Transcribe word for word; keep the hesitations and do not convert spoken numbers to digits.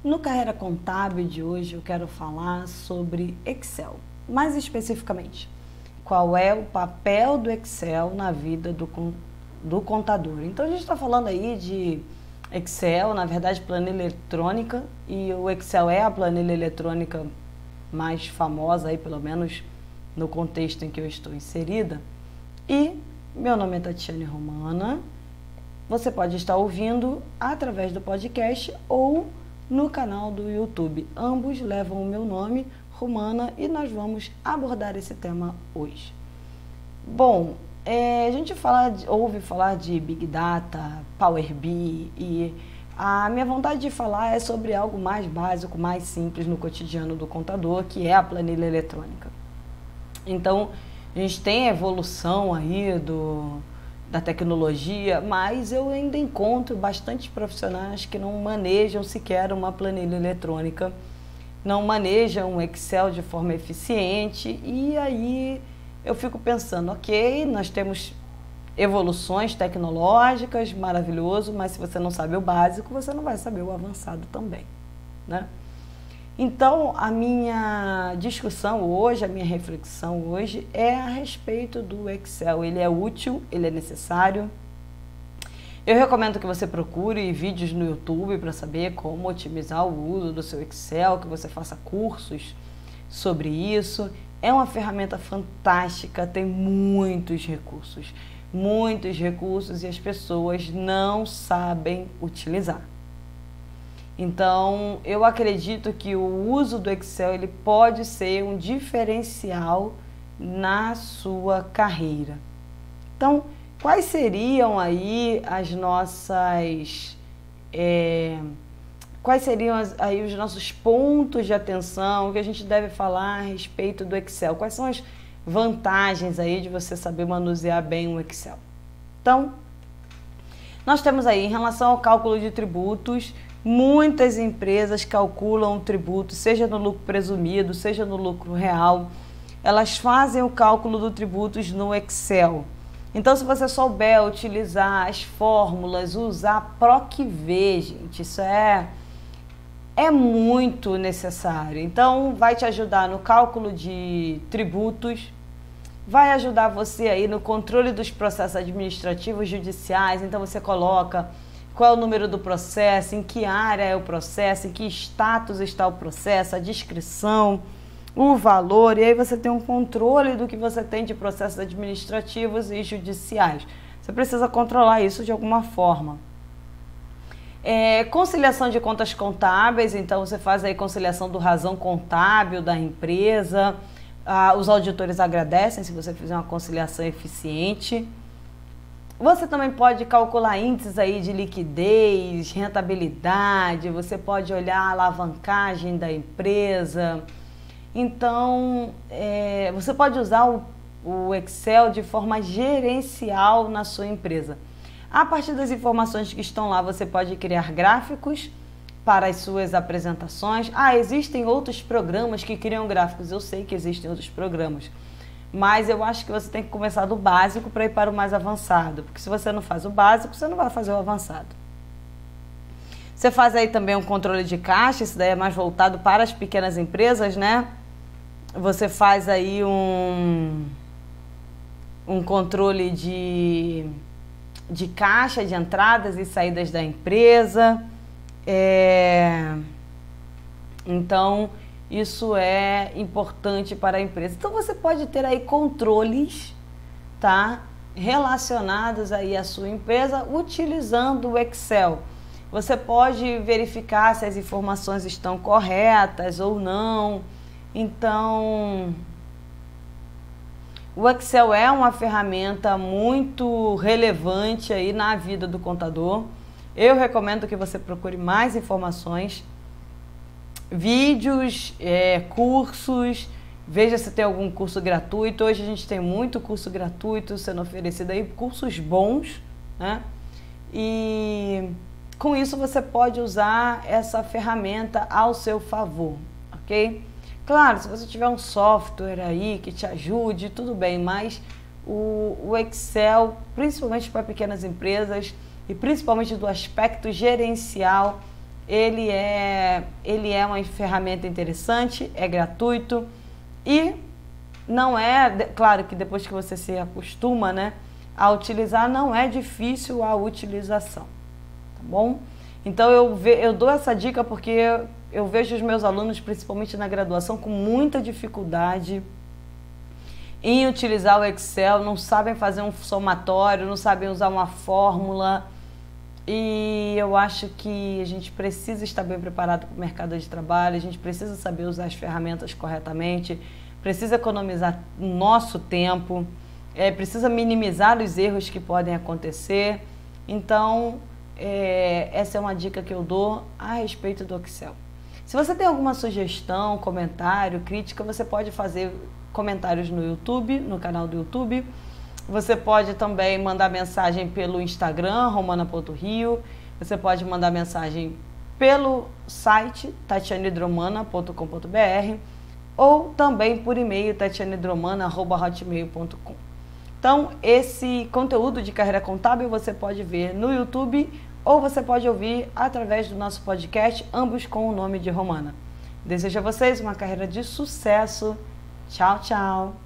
No Carreira Contábil de hoje eu quero falar sobre Excel. Mais especificamente, qual é o papel do Excel na vida do, do contador. Então a gente está falando aí de Excel, na verdade planilha eletrônica, e o Excel é a planilha eletrônica mais famosa aí, pelo menos no contexto em que eu estou inserida. E meu nome é Tatiane Romana. Você pode estar ouvindo através do podcast ou no canal do YouTube. Ambos levam o meu nome, Romana, e nós vamos abordar esse tema hoje. Bom, é, a gente fala de, ouve falar de Big Data, Power B I, e a minha vontade de falar é sobre algo mais básico, mais simples no cotidiano do contador, que é a planilha eletrônica. Então, a gente tem a evolução aí do... da tecnologia, mas eu ainda encontro bastante profissionais que não manejam sequer uma planilha eletrônica, não manejam o Excel de forma eficiente, e aí eu fico pensando, ok, nós temos evoluções tecnológicas, maravilhoso, mas se você não sabe o básico, você não vai saber o avançado também, né? Então, a minha discussão hoje, a minha reflexão hoje é a respeito do Excel. Ele é útil, ele é necessário. Eu recomendo que você procure vídeos no YouTube para saber como otimizar o uso do seu Excel, que você faça cursos sobre isso. É uma ferramenta fantástica, tem muitos recursos, muitos recursos e as pessoas não sabem utilizar. Então, eu acredito que o uso do Excel ele pode ser um diferencial na sua carreira. Então, quais seriam aí as nossas... É, quais seriam as, aí os nossos pontos de atenção que a gente deve falar a respeito do Excel? Quais são as vantagens aí de você saber manusear bem o Excel? Então, nós temos aí, em relação ao cálculo de tributos, muitas empresas calculam o tributo, seja no lucro presumido, seja no lucro real. Elas fazem o cálculo do tributos no Excel. Então, se você souber utilizar as fórmulas, usar PROC-V, gente, isso é, é muito necessário. Então, vai te ajudar no cálculo de tributos, vai ajudar você aí no controle dos processos administrativos judiciais. Então, você coloca qual é o número do processo, em que área é o processo, em que status está o processo, a descrição, o valor, e aí você tem um controle do que você tem de processos administrativos e judiciais. Você precisa controlar isso de alguma forma. É, conciliação de contas contábeis, então você faz aí conciliação do razão contábil da empresa, ah, os auditores agradecem se você fizer uma conciliação eficiente. Você também pode calcular índices aí de liquidez, rentabilidade, você pode olhar a alavancagem da empresa. Então, é, você pode usar o, o Excel de forma gerencial na sua empresa. A partir das informações que estão lá, você pode criar gráficos para as suas apresentações. Ah, existem outros programas que criam gráficos, eu sei que existem outros programas. Mas eu acho que você tem que começar do básico para ir para o mais avançado. Porque se você não faz o básico, você não vai fazer o avançado. Você faz aí também um controle de caixa, isso daí é mais voltado para as pequenas empresas, né? Você faz aí um, um controle de, de caixa, de entradas e saídas da empresa. É, então... isso é importante para a empresa. Então, você pode ter aí controles, tá, relacionados aí à sua empresa utilizando o Excel. Você pode verificar se as informações estão corretas ou não. Então, o Excel é uma ferramenta muito relevante aí na vida do contador. Eu recomendo que você procure mais informações, vídeos, é, cursos, veja se tem algum curso gratuito. Hoje a gente tem muito curso gratuito sendo oferecido aí, cursos bons, né? E com isso você pode usar essa ferramenta ao seu favor, ok? Claro, se você tiver um software aí que te ajude, tudo bem, mas o, o Excel, principalmente para pequenas empresas e principalmente do aspecto gerencial, ele é, ele é uma ferramenta interessante, é gratuito e não é, claro que depois que você se acostuma, né, a utilizar, não é difícil a utilização, tá bom? Então eu, ve, eu dou essa dica porque eu, eu vejo os meus alunos, principalmente na graduação, com muita dificuldade em utilizar o Excel, não sabem fazer um somatório, não sabem usar uma fórmula. E eu acho que a gente precisa estar bem preparado para o mercado de trabalho, a gente precisa saber usar as ferramentas corretamente, precisa economizar nosso tempo, é, precisa minimizar os erros que podem acontecer. Então, é, essa é uma dica que eu dou a respeito do Excel. Se você tem alguma sugestão, comentário, crítica, você pode fazer comentários no YouTube, no canal do YouTube. Você pode também mandar mensagem pelo Instagram, romana ponto rio. Você pode mandar mensagem pelo site tatiane dromana ponto com ponto br ou também por e-mail tatiane dromana arroba hotmail ponto com. Então, esse conteúdo de carreira contábil você pode ver no YouTube ou você pode ouvir através do nosso podcast, ambos com o nome de Romana. Desejo a vocês uma carreira de sucesso. Tchau, tchau!